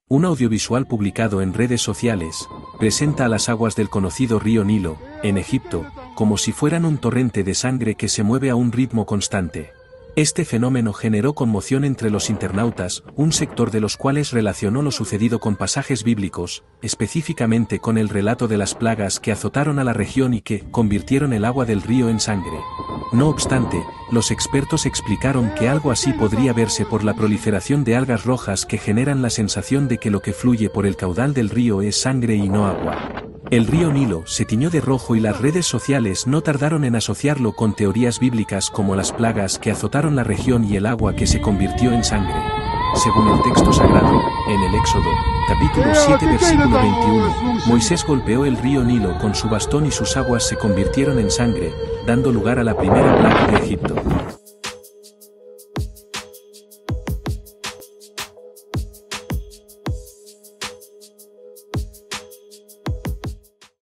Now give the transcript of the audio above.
Un audiovisual publicado en redes sociales, presenta a las aguas del conocido río Nilo, en Egipto, como si fueran un torrente de sangre que se mueve a un ritmo constante. Este fenómeno generó conmoción entre los internautas, un sector de los cuales relacionó lo sucedido con pasajes bíblicos, específicamente con el relato de las plagas que azotaron a la región y que convirtieron el agua del río en sangre. No obstante, los expertos explicaron que algo así podría verse por la proliferación de algas rojas que generan la sensación de que lo que fluye por el caudal del río es sangre y no agua. El río Nilo se tiñó de rojo y las redes sociales no tardaron en asociarlo con teorías bíblicas como las plagas que azotaron la región y el agua que se convirtió en sangre. Según el texto sagrado, en el Éxodo, capítulo 7 versículo 21, Moisés golpeó el río Nilo con su bastón y sus aguas se convirtieron en sangre, dando lugar a la primera plaga de Egipto.